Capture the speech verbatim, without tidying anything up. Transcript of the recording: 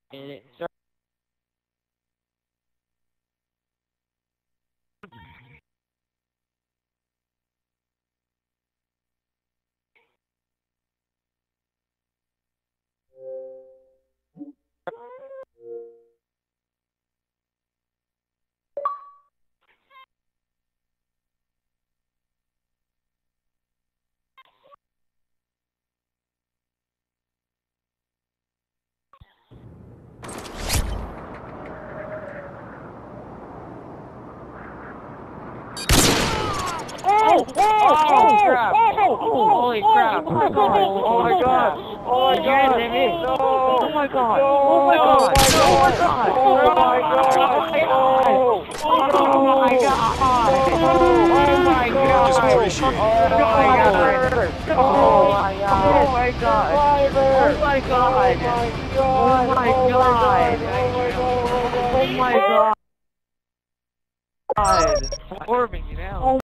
it started. Oh! Oh! Oh! Crap! Holy crap! Oh my god! Oh my god! Oh my god! Oh my god! Oh my god! Oh my god! Oh my god! Oh my god! Oh my god! Just appreciate it. Oh my god! Oh my god! Oh my god! Oh my god! Oh my god! Oh my god! God! Warming, you know.